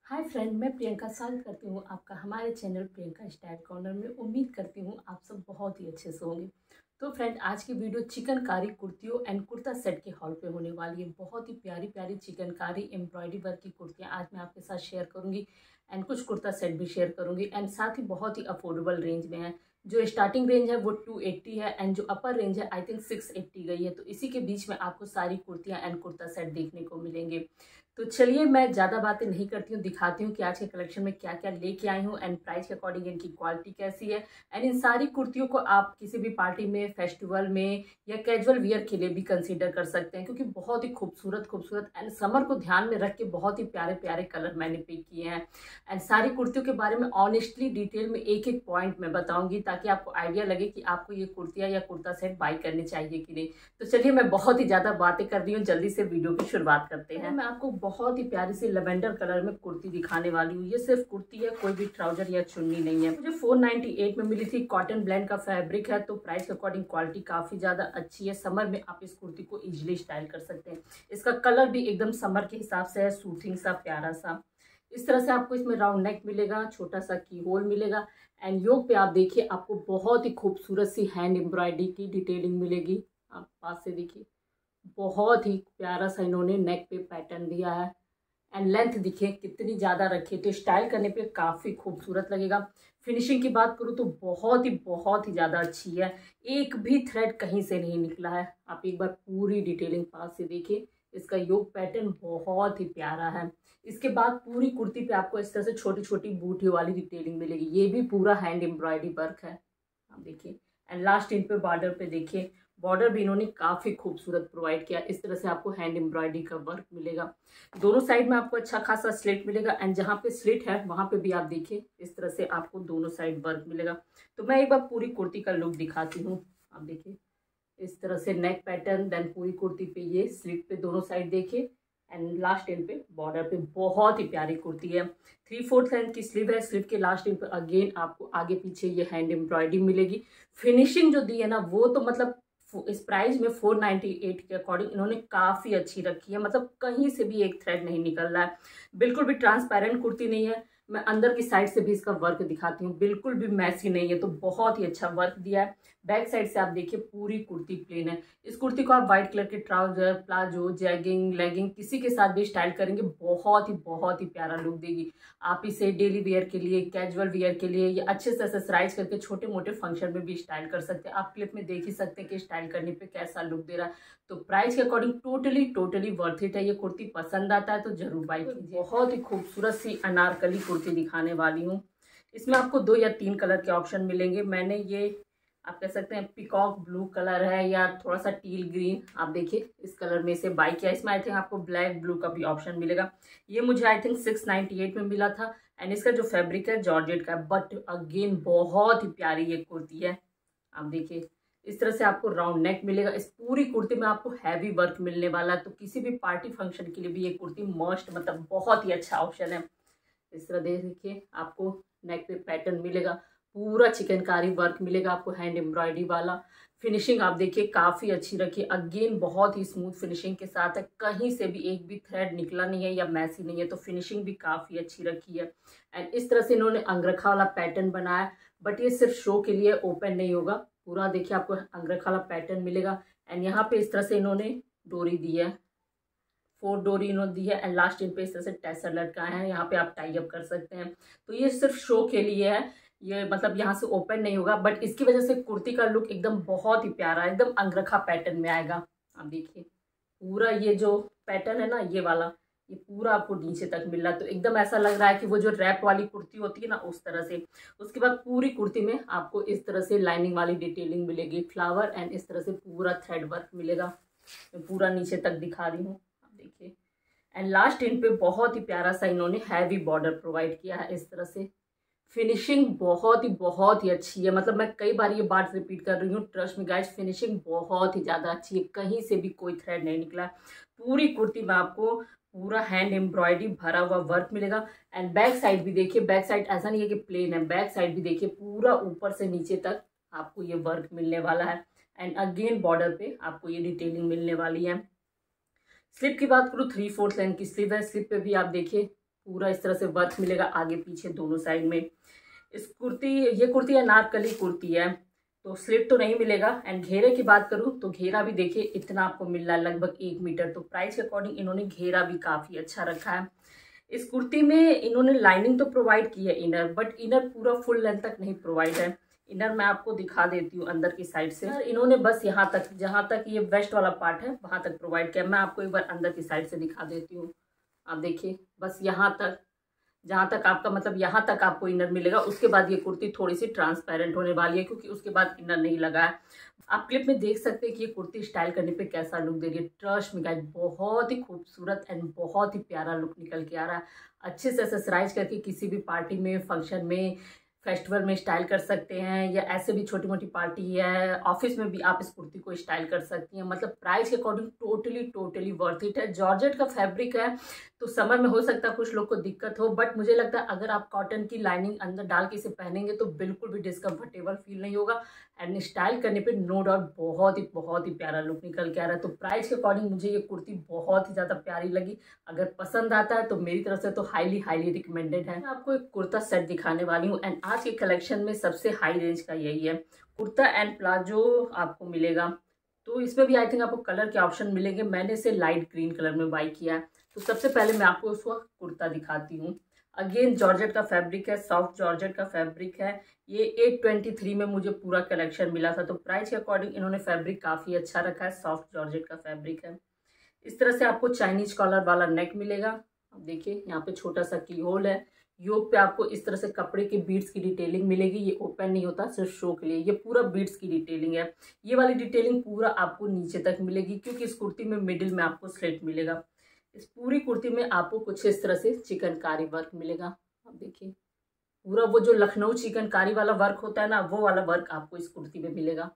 Hi friend, मैं प्रियंका स्वागत करती हूँ आपका हमारे चैनल प्रियंका स्टाइल कॉर्नर में। उम्मीद करती हूँ आप सब बहुत ही अच्छे से होंगे। तो फ्रेंड, आज की वीडियो चिकनकारी कुर्तियों एंड कुर्ता सेट के हॉल पे होने वाली है। बहुत ही प्यारी प्यारी चिकनकारी एम्ब्रॉयडरी वर्क की कुर्तियाँ आज मैं आपके साथ शेयर करूँगी एंड कुछ कुर्ता सेट भी शेयर करूँगी एंड साथ ही बहुत ही अफोर्डेबल रेंज में है। जो स्टार्टिंग रेंज है वो 280 है एंड जो अपर रेंज है आई थिंक 680 गई है। तो इसी के बीच में आपको सारी कुर्तियाँ एंड कुर्ता सेट देखने को मिलेंगे। तो चलिए मैं ज़्यादा बातें नहीं करती हूँ, दिखाती हूँ कि आज के कलेक्शन में क्या क्या लेके आई हूँ एंड प्राइस के अकॉर्डिंग इनकी क्वालिटी कैसी है। एंड इन सारी कुर्तियों को आप किसी भी पार्टी में, फेस्टिवल में या कैजुअल वियर के लिए भी कंसीडर कर सकते हैं, क्योंकि बहुत ही खूबसूरत खूबसूरत एंड समर को ध्यान में रख के बहुत ही प्यारे प्यारे कलर मैंने पिक किए हैं। एंड सारी कुर्तियों के बारे में ऑनेस्टली डिटेल में एक एक पॉइंट मैं बताऊंगी, ताकि आपको आइडिया लगे कि आपको ये कुर्तियाँ या कुर्ता सेट बाई करनी चाहिए कि नहीं। तो चलिए मैं बहुत ही ज़्यादा बातें कर रही हूँ, जल्दी से वीडियो की शुरुआत करते हैं। मैं आपको बहुत ही प्यारी सी लेवेंडर कलर में कुर्ती दिखाने वाली हूँ। ये सिर्फ कुर्ती है, कोई भी ट्राउजर या चुन्नी नहीं है। मुझे 498 में मिली थी। कॉटन ब्लेंड का फैब्रिक है, तो प्राइस के अकॉर्डिंग क्वालिटी काफ़ी ज़्यादा अच्छी है। समर में आप इस कुर्ती को इजिली स्टाइल कर सकते हैं। इसका कलर भी एकदम समर के हिसाब से है, सूथिंग सा प्यारा सा। इस तरह से आपको इसमें राउंड नेक मिलेगा, छोटा सा की होल मिलेगा एंड योक पे आप देखिए आपको बहुत ही खूबसूरत सी हैंड एम्ब्रॉयडरी की डिटेलिंग मिलेगी। आप पास से देखिए, बहुत ही प्यारा सा इन्होंने नेक पे पैटर्न दिया है एंड लेंथ देखिए कितनी ज़्यादा रखी है, तो स्टाइल करने पे काफ़ी खूबसूरत लगेगा। फिनिशिंग की बात करूँ तो बहुत ही ज़्यादा अच्छी है। एक भी थ्रेड कहीं से नहीं निकला है। आप एक बार पूरी डिटेलिंग पास से देखिए। इसका योक पैटर्न बहुत ही प्यारा है। इसके बाद पूरी कुर्ती पे आपको इस तरह से छोटी छोटी बूटी वाली डिटेलिंग मिलेगी। ये भी पूरा हैंड एम्ब्रॉयडरी वर्क है, आप देखिए। एंड लास्ट इन पे बॉर्डर पे देखिए, बॉर्डर भी इन्होंने काफ़ी खूबसूरत प्रोवाइड किया। इस तरह से आपको हैंड एम्ब्रॉयडरी का वर्क मिलेगा। दोनों साइड में आपको अच्छा खासा स्लिट मिलेगा एंड जहाँ पे स्लिट है वहाँ पे भी आप देखिए इस तरह से आपको दोनों साइड वर्क मिलेगा। तो मैं एक बार पूरी कुर्ती का लुक दिखाती हूँ। आप देखिए इस तरह से नेक पैटर्न, देन पूरी कुर्ती पे ये स्लिट पे दोनों साइड देखिए एंड लास्ट एंड पे बॉर्डर पे बहुत ही प्यारी कुर्ती है। 3/4 लेंथ की स्लीव है। स्लीव के लास्ट एंड पे अगेन आपको आगे पीछे ये हैंड एम्ब्रॉयडरी मिलेगी। फिनिशिंग जो दी है ना वो तो मतलब इस प्राइस में 498 के अकॉर्डिंग इन्होंने काफ़ी अच्छी रखी है। मतलब कहीं से भी एक थ्रेड नहीं निकल रहा है। बिल्कुल भी ट्रांसपेरेंट कुर्ती नहीं है। मैं अंदर की साइड से भी इसका वर्क दिखाती हूँ, बिल्कुल भी मैसी नहीं है। तो बहुत ही अच्छा वर्क दिया है। बैक साइड से आप देखिए पूरी कुर्ती प्लेन है। इस कुर्ती को आप व्हाइट कलर के ट्राउजर, प्लाजो, जैगिंग, लेगिंग किसी के साथ भी स्टाइल करेंगे, बहुत ही प्यारा लुक देगी। आप इसे डेली वेयर के लिए, कैजुअल वेयर के लिए या अच्छे से एक्सेसराइज करके छोटे मोटे फंक्शन में भी स्टाइल कर सकते हैं। आप क्लिप में देख ही सकते हैं कि स्टाइल करने पे कैसा लुक दे रहा है। तो प्राइस के अकॉर्डिंग टोटली वर्थ इट है। ये कुर्ती पसंद आता है तो जरूर बाई कीजिए। बहुत ही खूबसूरत सी अनारकली कुर्ती दिखाने वाली हूँ। इसमें आपको 2 या 3 कलर के ऑप्शन मिलेंगे। मैंने ये आप कह सकते हैं पिकॉक ब्लू कलर है या थोड़ा सा टील ग्रीन, आप देखिए इस कलर में से बाई किया। इसमें आई थिंक आपको ब्लैक ब्लू का भी ऑप्शन मिलेगा। ये मुझे आई थिंक 698 में मिला था एंड इसका जो फैब्रिक है जॉर्जेट का है, बट अगेन बहुत ही प्यारी ये कुर्ती है। आप देखिए इस तरह से आपको राउंड नेक मिलेगा। इस पूरी कुर्ती में आपको हैवी वर्क मिलने वाला है, तो किसी भी पार्टी फंक्शन के लिए भी ये कुर्ती मस्ट, मतलब बहुत ही अच्छा ऑप्शन है। इस तरह देखिए आपको नेक पे पैटर्न मिलेगा, पूरा चिकनकारी वर्क मिलेगा आपको हैंड एम्ब्रॉयडरी वाला। फिनिशिंग आप देखिए काफ़ी अच्छी रखी है। अगेन बहुत ही स्मूथ फिनिशिंग के साथ है, कहीं से भी एक भी थ्रेड निकला नहीं है या मैसी नहीं है। तो फिनिशिंग भी काफ़ी अच्छी रखी है। एंड इस तरह से इन्होंने अंगरखा वाला पैटर्न बनाया, बट ये सिर्फ शो के लिए, ओपन नहीं होगा। पूरा देखिए आपको अंगरखा वाला पैटर्न मिलेगा एंड यहाँ पे इस तरह से इन्होंने डोरी दी है, 4 डोरी इन्होंने दी है एंड लास्ट इन पे इस तरह से टैसल लटकाए हैं। यहाँ पे आप टाई अप कर सकते हैं। तो ये सिर्फ शो के लिए है, ये मतलब यहाँ से ओपन नहीं होगा, बट इसकी वजह से कुर्ती का लुक एकदम बहुत ही प्यारा, एकदम अंगरखा पैटर्न में आएगा। आप देखिए पूरा ये जो पैटर्न है ना ये वाला, ये पूरा आपको नीचे तक मिल रहा है। तो एकदम ऐसा लग रहा है कि वो जो रैप वाली कुर्ती होती है ना उस तरह से। उसके बाद पूरी कुर्ती में आपको इस तरह से लाइनिंग वाली डिटेलिंग मिलेगी, फ्लावर एंड इस तरह से पूरा थ्रेड वर्क मिलेगा। मैं पूरा नीचे तक दिखा रही हूँ, आप देखिए। एंड लास्ट इन पे बहुत ही प्यारा सा इन्होंने हैवी बॉर्डर प्रोवाइड किया है इस तरह से। फिनिशिंग बहुत ही अच्छी है। मतलब मैं कई बार ये बात रिपीट कर रही हूँ, ट्रस्ट में गाइस, फिनिशिंग बहुत ही ज़्यादा अच्छी है। कहीं से भी कोई थ्रेड नहीं निकला। पूरी कुर्ती में आपको पूरा हैंड एम्ब्रॉयडरी भरा हुआ वर्क मिलेगा। एंड बैक साइड भी देखिए, बैक साइड ऐसा नहीं है कि प्लेन है, बैक साइड भी देखिए पूरा ऊपर से नीचे तक आपको ये वर्क मिलने वाला है। एंड अगेन बॉर्डर पे आपको ये डिटेलिंग मिलने वाली है। स्लीव की बात करूँ 3/4 लेंथ की स्लीव है। स्लीव पे भी आप देखिए पूरा इस तरह से वर्क मिलेगा आगे पीछे दोनों साइड में। ये कुर्ती अनारकली कुर्ती है, तो स्लिट तो नहीं मिलेगा। एंड घेरे की बात करूँ तो घेरा भी देखिए इतना आपको मिल रहा है, लगभग 1 मीटर। तो प्राइस के अकॉर्डिंग इन्होंने घेरा भी काफ़ी अच्छा रखा है। इस कुर्ती में इन्होंने लाइनिंग तो प्रोवाइड की है इनर, बट इनर पूरा फुल लेंथ तक नहीं प्रोवाइड है। इनर मैं आपको दिखा देती हूँ अंदर की साइड से। इन्होंने बस यहाँ तक, जहाँ तक ये वेस्ट वाला पार्ट है वहाँ तक प्रोवाइड किया। मैं आपको एक बार अंदर की साइड से दिखा देती हूँ। आप देखिए बस यहाँ तक, जहाँ तक आपका मतलब यहाँ तक आपको इनर मिलेगा। उसके बाद ये कुर्ती थोड़ी सी ट्रांसपेरेंट होने वाली है, क्योंकि उसके बाद इनर नहीं लगा है। आप क्लिप में देख सकते हैं कि ये कुर्ती स्टाइल करने पे कैसा लुक दे रही है। ट्रस्ट में गाइस बहुत ही खूबसूरत एंड बहुत ही प्यारा लुक निकल के आ रहा है। अच्छे से एक्सेसराइज करके किसी भी पार्टी में, फंक्शन में, फेस्टिवल में स्टाइल कर सकते हैं, या ऐसे भी छोटी मोटी पार्टी है, ऑफिस में भी आप इस कुर्ती को स्टाइल कर सकती हैं। मतलब प्राइस के अकॉर्डिंग टोटली वर्थ इट है। जॉर्जेट का फैब्रिक है, तो समर में हो सकता है कुछ लोग को दिक्कत हो, बट मुझे लगता है अगर आप कॉटन की लाइनिंग अंदर डाल के इसे पहनेंगे तो बिल्कुल भी डिस्कम्फर्टेबल फील नहीं होगा। एंड स्टाइल करने पे नो डाउट बहुत ही प्यारा लुक निकल के आ रहा है। तो प्राइस के अकॉर्डिंग मुझे ये कुर्ती बहुत ही ज़्यादा प्यारी लगी। अगर पसंद आता है तो मेरी तरफ से तो हाईली रिकमेंडेड है। मैं आपको एक कुर्ता सेट दिखाने वाली हूँ, एंड आज के कलेक्शन में सबसे हाई रेंज का यही है। कुर्ता एंड प्लाजो आपको मिलेगा, तो इसमें भी आई थिंक आपको कलर के ऑप्शन मिलेंगे। मैंने इसे लाइट ग्रीन कलर में बाई किया है। तो सबसे पहले मैं आपको उसका कुर्ता दिखाती हूँ। अगेन जॉर्जेट का फैब्रिक है, सॉफ्ट जॉर्जेट का फैब्रिक है। ये 823 में मुझे पूरा कलेक्शन मिला था। तो प्राइस के अकॉर्डिंग इन्होंने फैब्रिक काफ़ी अच्छा रखा है। सॉफ्ट जॉर्जेट का फैब्रिक है। इस तरह से आपको चाइनीज कॉलर वाला नेक मिलेगा। अब देखिए यहाँ पे छोटा सा की होल है। योक पे आपको इस तरह से कपड़े के बीड्स की डिटेलिंग मिलेगी। ये ओपन नहीं होता, सिर्फ शो के लिए। ये पूरा बीड्स की डिटेलिंग है। ये वाली डिटेलिंग पूरा आपको नीचे तक मिलेगी, क्योंकि इस कुर्ती में मिडिल में आपको स्लिट मिलेगा। इस पूरी कुर्ती में आपको कुछ इस तरह से चिकनकारी वर्क मिलेगा। अब देखिए पूरा वो जो लखनऊ चिकनकारी वाला वर्क होता है ना, वो वाला वर्क आपको इस कुर्ती में मिलेगा।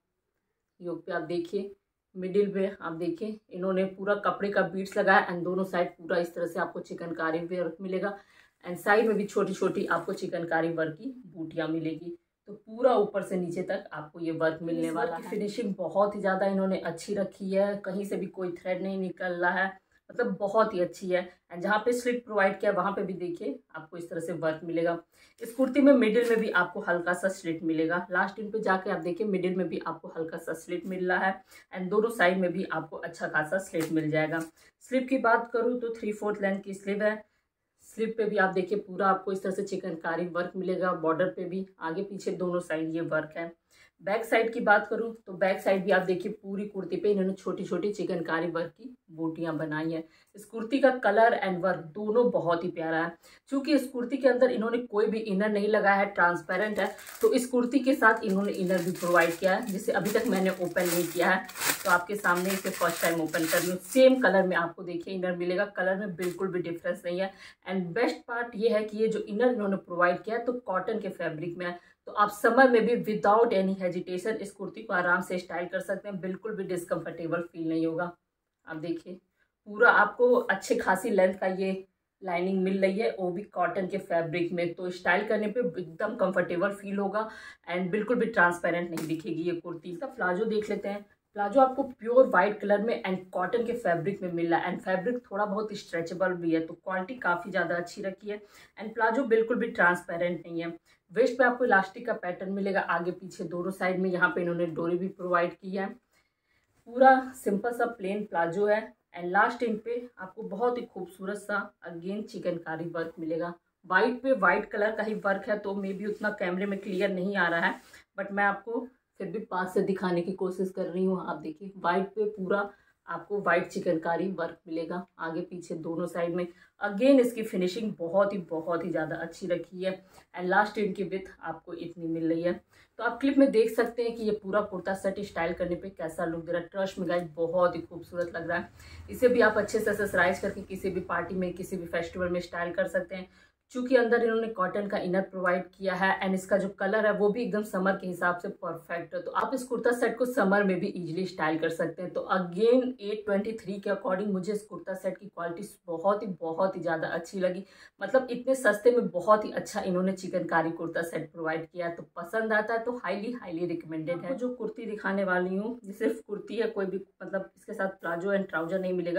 योक पे आप देखिए, मिडिल पे आप देखिए इन्होंने पूरा कपड़े का बीट्स लगाया, एंड दोनों साइड पूरा इस तरह से आपको चिकनकारी वर्क मिलेगा। एंड साइड में भी छोटी छोटी आपको चिकनकारी वर्क की बूटियां मिलेगी। तो पूरा ऊपर से नीचे तक आपको ये वर्क मिलने वाला है। फिनिशिंग बहुत ही ज़्यादा इन्होंने अच्छी रखी है, कहीं से भी कोई थ्रेड नहीं निकल रहा है, मतलब बहुत ही अच्छी है। एंड जहाँ पे स्लिट प्रोवाइड किया वहाँ पे भी देखिए आपको इस तरह से वर्क मिलेगा। इस कुर्ती में मिडिल में भी आपको हल्का सा स्लिट मिलेगा। लास्ट इन पे जाके आप देखिए मिडिल में भी आपको हल्का सा स्लिट मिल रहा है, एंड दोनों साइड में भी आपको अच्छा खासा स्लिट मिल जाएगा। स्लीव की बात करूँ तो 3/4 लेंथ की स्लीव है। स्लीव पे भी आप देखिए पूरा आपको इस तरह से चिकनकारी वर्क मिलेगा। बॉर्डर पे भी आगे पीछे दोनों साइड ये वर्क है। बैक साइड की बात करूं तो बैक साइड भी आप देखिए पूरी कुर्ती पे इन्होंने छोटी छोटी चिकनकारी वर्क की बूटियां बनाई हैं। इस कुर्ती का कलर एंड वर्क दोनों बहुत ही प्यारा है। क्योंकि इस कुर्ती के अंदर इन्होंने कोई भी इनर नहीं लगाया है, ट्रांसपेरेंट है, तो इस कुर्ती के साथ इन्होंने इनर भी प्रोवाइड किया है, जिसे अभी तक मैंने ओपन नहीं किया है। तो आपके सामने इसे फर्स्ट टाइम ओपन कर रही हूँ। सेम कलर में आपको देखिए इनर मिलेगा, कलर में बिल्कुल भी डिफरेंस नहीं है। एंड बेस्ट पार्ट ये है कि ये जो इनर इन्होंने प्रोवाइड किया है तो कॉटन के फैब्रिक में है। तो आप समर में भी विदाउट एनी हेजिटेशन इस कुर्ती को आराम से स्टाइल कर सकते हैं। बिल्कुल भी डिस्कम्फर्टेबल फील नहीं होगा। आप देखिए पूरा आपको अच्छे खासी लेंथ का ये लाइनिंग मिल रही है, वो भी कॉटन के फैब्रिक में। तो स्टाइल करने पे एकदम कंफर्टेबल फील होगा, एंड बिल्कुल भी ट्रांसपेरेंट नहीं दिखेगी ये कुर्ती। इसका प्लाजो देख लेते हैं। प्लाजो आपको प्योर वाइट कलर में एंड कॉटन के फैब्रिक में मिल रहा है, एंड फैब्रिक थोड़ा बहुत स्ट्रेचेबल भी है, तो क्वालिटी काफ़ी ज़्यादा अच्छी रखी है। एंड प्लाजो बिल्कुल भी ट्रांसपेरेंट नहीं है। वेस्ट पे आपको इलास्टिक का पैटर्न मिलेगा, आगे पीछे दोनों साइड में। यहाँ पे इन्होंने डोरी भी प्रोवाइड की है। पूरा सिंपल सा प्लेन प्लाजो है, एंड लास्ट इन पे आपको बहुत ही खूबसूरत सा अगेन चिकनकारी वर्क मिलेगा। वाइट पे वाइट कलर का ही वर्क है, तो मे बी उतना कैमरे में क्लियर नहीं आ रहा है, बट मैं आपको फिर भी पास से दिखाने की कोशिश कर रही हूँ। आप देखिए वाइट पे पूरा आपको वाइट चिकनकारी वर्क मिलेगा, आगे पीछे दोनों साइड में। अगेन इसकी फिनिशिंग बहुत ही ज़्यादा अच्छी रखी है, एंड लास्ट इन की विथ आपको इतनी मिल रही है। तो आप क्लिप में देख सकते हैं कि ये पूरा कुर्ता सेट स्टाइल करने पे कैसा लुक दे रहा है। ट्रस्ट में गाइस बहुत ही खूबसूरत लग रहा है। इसे भी आप अच्छे से एक्सेसराइज करके किसी भी पार्टी में, किसी भी फेस्टिवल में स्टाइल कर सकते हैं। चूंकि अंदर इन्होंने कॉटन का इनर प्रोवाइड किया है, एंड इसका जो कलर है वो भी एकदम समर के हिसाब से परफेक्ट है। तो आप इस कुर्ता सेट को समर में भी इजीली स्टाइल कर सकते हैं। तो अगेन 823 के अकॉर्डिंग मुझे इस कुर्ता सेट की क्वालिटी बहुत ही ज़्यादा अच्छी लगी। मतलब इतने सस्ते में बहुत ही अच्छा इन्होंने चिकनकारी कुर्ता सेट प्रोवाइड किया है। तो पसंद आता है तो हाईली रिकमेंडेड है। जो कुर्ती दिखाने वाली हूँ ये सिर्फ कुर्ती है, कोई भी मतलब इसके साथ प्लाजो एंड ट्राउजर नहीं मिलेगा।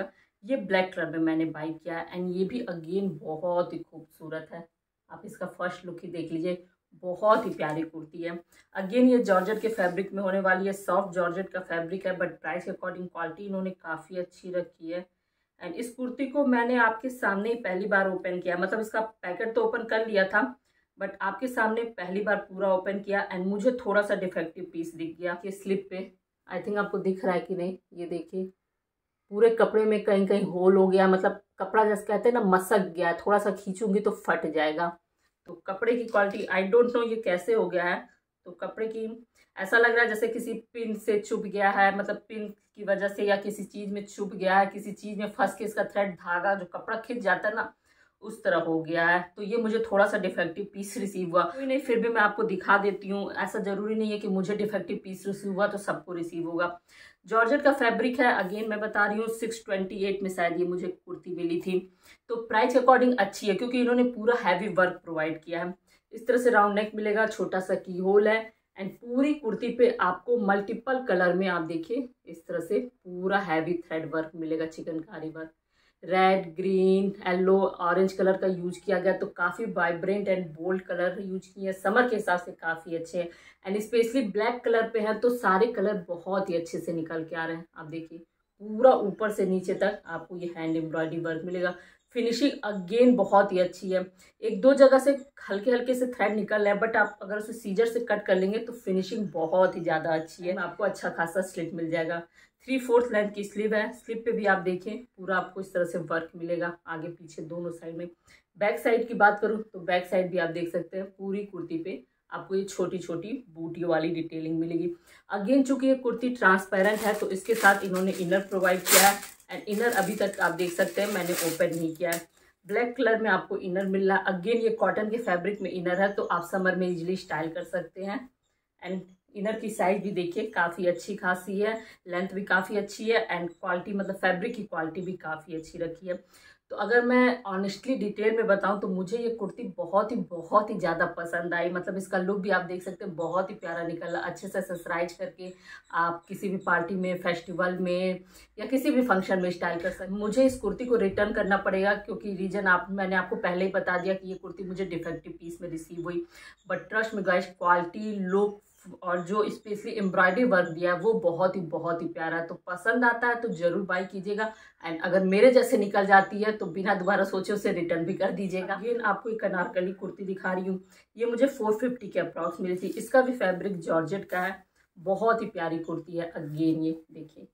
ये ब्लैक कलर में मैंने बाई किया है एंड ये भी अगेन बहुत ही खूबसूरत है। आप इसका फर्स्ट लुक ही देख लीजिए, बहुत ही प्यारी कुर्ती है। अगेन ये जॉर्जेट के फैब्रिक में होने वाली है, सॉफ्ट जॉर्जेट का फैब्रिक है, बट प्राइस के अकॉर्डिंग क्वालिटी इन्होंने काफ़ी अच्छी रखी है। एंड इस कुर्ती को मैंने आपके सामने ही पहली बार ओपन किया, मतलब इसका पैकेट तो ओपन कर लिया था, बट आपके सामने पहली बार पूरा ओपन किया एंड मुझे थोड़ा सा डिफेक्टिव पीस दिख गया कि स्लिप पे। आई थिंक आपको दिख रहा है कि नहीं, ये देखिए पूरे कपड़े में कहीं कहीं होल हो गया, मतलब कपड़ा जैसे कहते हैं ना मसक गया है, थोड़ा सा खींचूंगी तो फट जाएगा। तो कपड़े की क्वालिटी आई डोंट नो ये कैसे हो गया है। तो कपड़े की ऐसा लग रहा है जैसे किसी पिन से चुभ गया है, मतलब पिन की वजह से या किसी चीज में चुभ गया है, किसी चीज में फंस के इसका थ्रेड धागा जो कपड़ा खिंच जाता है ना उस तरह हो गया है। तो ये मुझे थोड़ा सा डिफेक्टिव पीस रिसीव हुआ, कोई नहीं फिर भी मैं आपको दिखा देती हूँ। ऐसा जरूरी नहीं है कि मुझे डिफेक्टिव पीस रिसीव हुआ तो सबको रिसीव होगा। जॉर्जेट का फैब्रिक है, अगेन मैं बता रही हूँ 628 में शायद ये मुझे कुर्ती मिली थी। तो प्राइस के अकॉर्डिंग अच्छी है क्योंकि इन्होंने पूरा हैवी वर्क प्रोवाइड किया है। इस तरह से राउंड नेक मिलेगा, छोटा सा की होल है एंड पूरी कुर्ती पे आपको मल्टीपल कलर में आप देखिए इस तरह से पूरा हैवी थ्रेड वर्क मिलेगा, chikankari work. Red, green, yellow, orange colour का यूज किया गया, तो काफ़ी vibrant and bold colour use किए हैं। समर के हिसाब से काफ़ी अच्छे हैं एंड स्पेशली ब्लैक कलर पे हैं तो सारे कलर बहुत ही अच्छे से निकल के आ रहे हैं। आप देखिए पूरा ऊपर से नीचे तक आपको ये हैंड एम्ब्रॉयडरी वर्क मिलेगा। फिनिशिंग अगेन बहुत ही अच्छी है। एक दो जगह से हल्के हल्के से थ्रेड निकल रहे हैं, बट आप अगर उसे सीजर से कट कर लेंगे तो फिनिशिंग बहुत ही ज़्यादा अच्छी है। आपको अच्छा खासा स्लिट मिल जाएगा। 3/4 लेंथ की स्लीव है। स्लीव पे भी आप देखें पूरा आपको इस तरह से वर्क मिलेगा, आगे पीछे दोनों साइड में। बैक साइड की बात करूँ तो बैक साइड भी आप देख सकते हैं पूरी कुर्ती पे आपको ये छोटी छोटी बूटियों वाली डिटेलिंग मिलेगी। अगेन चूंकि ये कुर्ती ट्रांसपेरेंट है तो इसके साथ इन्होंने इनर प्रोवाइड किया है एंड इनर अभी तक आप देख सकते हैं मैंने ओपन नहीं किया है। ब्लैक कलर में आपको इनर मिल रहा है। अगेन ये कॉटन के फैब्रिक में इनर है तो आप समर में इजिली स्टाइल कर सकते हैं। एंड इनर की साइज भी देखिए काफ़ी अच्छी खासी है, लेंथ भी काफ़ी अच्छी है एंड क्वालिटी मतलब फैब्रिक की क्वालिटी भी काफ़ी अच्छी रखी है। तो अगर मैं ऑनेस्टली डिटेल में बताऊं तो मुझे ये कुर्ती बहुत ही ज़्यादा पसंद आई। मतलब इसका लुक भी आप देख सकते हैं बहुत ही प्यारा निकला, अच्छे से एक्सेसराइज करके आप किसी भी पार्टी में, फेस्टिवल में या किसी भी फंक्शन में स्टाइल कर सकते हैं। मुझे इस कुर्ती को रिटर्न करना पड़ेगा क्योंकि रीजन मैंने आपको पहले ही बता दिया कि ये कुर्ती मुझे डिफेक्टिव पीस में रिसीव हुई। But trust me guys quality, look और जो स्पेशली एम्ब्रॉयडरी वर्क दिया है वो बहुत ही प्यारा है। तो पसंद आता है तो जरूर बाय कीजिएगा एंड अगर मेरे जैसे निकल जाती है तो बिना दोबारा सोचे उसे रिटर्न भी कर दीजिएगा। अगेन आपको एक अनारकली कुर्ती दिखा रही हूँ, ये मुझे 450 के अप्रॉक्स मिली थी। इसका भी फैब्रिक जॉर्जेट का है, बहुत ही प्यारी कुर्ती है। अगेन ये देखिए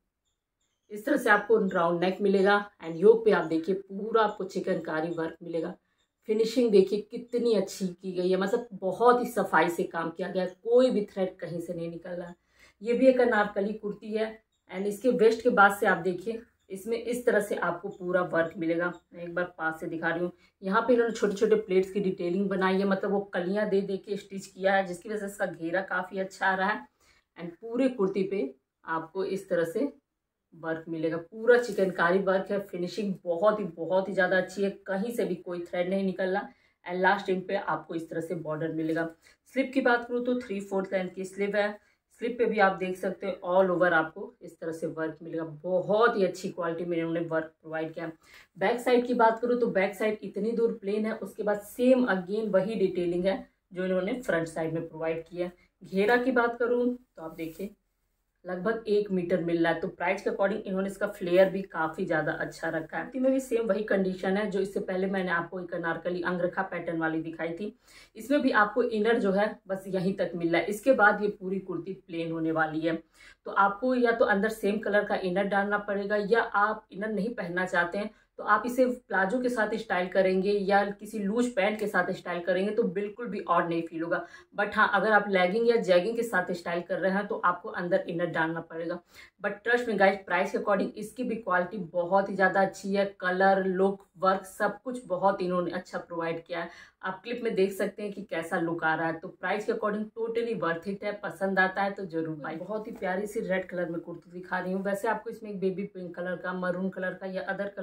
इस तरह से आपको राउंड नेक मिलेगा एंड योक पे आप देखिए पूरा आपको चिकनकारी वर्क मिलेगा। फिनिशिंग देखिए कितनी अच्छी की गई है, मतलब बहुत ही सफाई से काम किया गया है, कोई भी थ्रेड कहीं से नहीं निकल रहा। ये भी एक अनारकली कुर्ती है एंड इसके वेस्ट के बाद से आप देखिए इसमें इस तरह से आपको पूरा वर्क मिलेगा। मैं एक बार पास से दिखा रही हूँ, यहाँ पे इन्होंने छोटे छोटे प्लेट्स की डिटेलिंग बनाई है, मतलब वो कलियाँ दे दे के स्टिच किया है जिसकी वजह से इसका घेरा काफ़ी अच्छा आ रहा है एंड पूरे कुर्ती पे आपको इस तरह से वर्क मिलेगा। पूरा चिकनकारी वर्क है, फिनिशिंग बहुत ही ज़्यादा अच्छी है, कहीं से भी कोई थ्रेड नहीं निकल रहा एंड लास्ट एंड पे आपको इस तरह से बॉर्डर मिलेगा। स्लिप की बात करूँ तो 3/4 लेंथ की स्लिप है। स्लिप पे भी आप देख सकते हैं ऑल ओवर आपको इस तरह से वर्क मिलेगा, बहुत ही अच्छी क्वालिटी में इन्होंने वर्क प्रोवाइड किया। बैक साइड की बात करूँ तो बैक साइड इतनी दूर प्लेन है, उसके बाद सेम अगेन वही डिटेलिंग है जो इन्होंने फ्रंट साइड में प्रोवाइड किया है। घेरा की बात करूँ तो आप देखिए लगभग 1 मीटर मिल रहा है। तो प्राइस के अकॉर्डिंग इन्होंने इसका फ्लेयर भी काफ़ी ज़्यादा अच्छा रखा है। इसमें भी सेम वही कंडीशन है जो इससे पहले मैंने आपको एक अनारकली अंगरखा पैटर्न वाली दिखाई थी। इसमें भी आपको इनर जो है बस यहीं तक मिल रहा है, इसके बाद ये पूरी कुर्ती प्लेन होने वाली है। तो आपको या तो अंदर सेम कलर का इनर डालना पड़ेगा या आप इनर नहीं पहनना चाहते हैं तो आप इसे प्लाजो के साथ स्टाइल करेंगे या किसी लूज पैंट के साथ स्टाइल करेंगे तो बिल्कुल भी ऑड नहीं फील होगा। बट हाँ अगर आप लेगिंग या जैगिंग के साथ स्टाइल कर रहे हैं तो आपको अंदर इनर डालना पड़ेगा। But trust me guys price के अकॉर्डिंग इसकी भी क्वालिटी बहुत ही ज़्यादा अच्छी है, कलर, लुक, वर्क सब कुछ बहुत इन्होंने अच्छा प्रोवाइड किया है। आप क्लिप में देख सकते हैं कि कैसा लुक आ रहा है। तो प्राइस के अकॉर्डिंग टोटली वर्थ इट है, पसंद आता है तो जरूर भाई। बहुत ही प्यारी सी रेड कलर में कुर्ती दिखा रही हूँ। वैसे आपको इसमें एक बेबी पिंक कलर का, मरून कलर का या अदर कलर के भी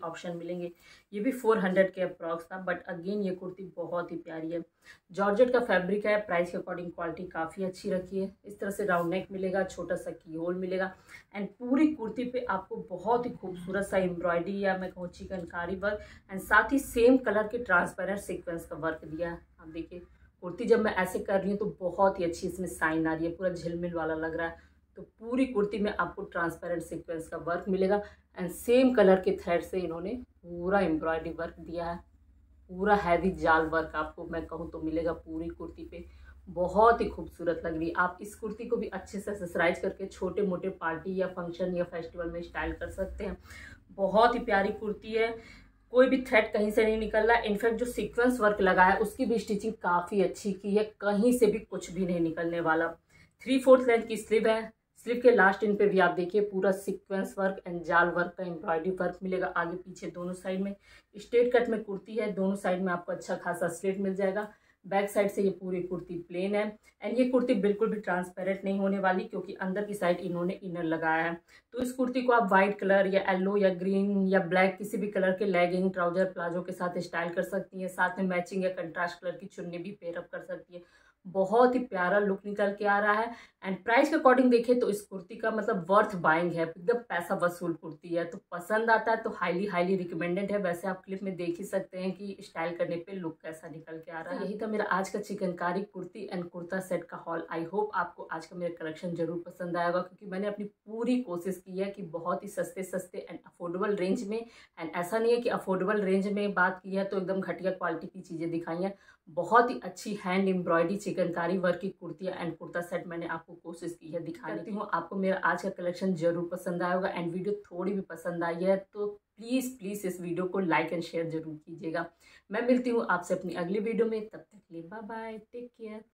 ऑप्शन मिलेंगे। ये भी 400 के अप्रॉक्स था, बट अगेन ये कुर्ती बहुत ही प्यारी है। जॉर्जेट का फैब्रिक है, प्राइस के अकॉर्डिंग क्वालिटी काफ़ी अच्छी रखी है। इस तरह से राउंड नेक मिलेगा, छोटा सा की होल मिलेगा एंड पूरी कुर्ती पे आपको बहुत ही खूबसूरत सा एम्ब्रॉयडरी या मैं कहूँ चिकनकारी वर्क एंड साथ ही सेम कलर के ट्रांसपेरेंट सीक्वेंस का वर्क दिया है। आप देखिए कुर्ती जब मैं ऐसे कर रही हूँ तो बहुत ही अच्छी इसमें साइन आ रही है, पूरा झिलमिल वाला लग रहा है। तो पूरी कुर्ती में आपको ट्रांसपेरेंट सीक्वेंस का वर्क मिलेगा एंड सेम कलर के थ्रेड से इन्होंने पूरा एम्ब्रॉयडरी वर्क दिया है। पूरा हैवी जाल वर्क आपको मैं कहूँ तो मिलेगा पूरी कुर्ती पे, बहुत ही खूबसूरत लग रही है। आप इस कुर्ती को भी अच्छे से एक्सेसराइज करके छोटे मोटे पार्टी या फंक्शन या फेस्टिवल में स्टाइल कर सकते हैं। बहुत ही प्यारी कुर्ती है, कोई भी थ्रेड कहीं से नहीं निकल रहा है। इनफैक्ट जो सीक्वेंस वर्क लगा है उसकी भी स्टिचिंग काफ़ी अच्छी की है, कहीं से भी कुछ भी नहीं निकलने वाला। 3/4 लेंथ की स्लीव है, स्लीव के लास्ट इन पे भी आप देखिए पूरा सीक्वेंस वर्क एंड जाल वर्क का एम्ब्रॉयडरी वर्क मिलेगा आगे पीछे दोनों साइड में। स्ट्रेट कट में कुर्ती है, दोनों साइड में आपको अच्छा खासा स्लिट मिल जाएगा। बैक साइड से ये पूरी कुर्ती प्लेन है एंड ये कुर्ती बिल्कुल भी ट्रांसपेरेंट नहीं होने वाली क्योंकि अंदर की साइड इन्होंने इनर लगाया है। तो इस कुर्ती को आप वाइट कलर या येलो या ग्रीन या ब्लैक किसी भी कलर के लेगिंग ट्राउजर प्लाजो के साथ स्टाइल कर सकती हैं। साथ में मैचिंग या कंट्रास्ट कलर की चुन्नी भी पेयरअप कर सकती है। बहुत ही प्यारा लुक निकल के आ रहा है एंड प्राइस के अकॉर्डिंग देखें तो इस कुर्ती का मतलब वर्थ बाइंग है, एकदम पैसा वसूल कुर्ती है। तो पसंद आता है तो हाईली हाईली रिकमेंडेड है। वैसे आप क्लिप में देख ही सकते हैं कि स्टाइल करने पे लुक कैसा निकल के आ रहा है। यही था मेरा आज का चिकनकारी कुर्ती एंड कुर्ता सेट का हॉल। आई होप आपको आज का मेरा कलेक्शन जरूर पसंद आएगा क्योंकि मैंने अपनी पूरी कोशिश की है कि बहुत ही सस्ते सस्ते एंड अफोर्डेबल रेंज में, एंड ऐसा नहीं है कि अफोर्डेबल रेंज में बात की है तो एकदम घटिया क्वालिटी की चीज़ें दिखाई हैं। बहुत ही अच्छी हैंड एम्ब्रॉयडरी चिकनकारी वर्क की कुर्तियाँ एंड कुर्ता सेट मैंने आपको कोशिश की है दिखाने की। आपको मेरा आज का कलेक्शन जरूर पसंद आएगा एंड वीडियो थोड़ी भी पसंद आई है तो प्लीज़ इस वीडियो को लाइक एंड शेयर जरूर कीजिएगा। मैं मिलती हूँ आपसे अपनी अगली वीडियो में, तब तक के लिए बाय बाय, टेक केयर।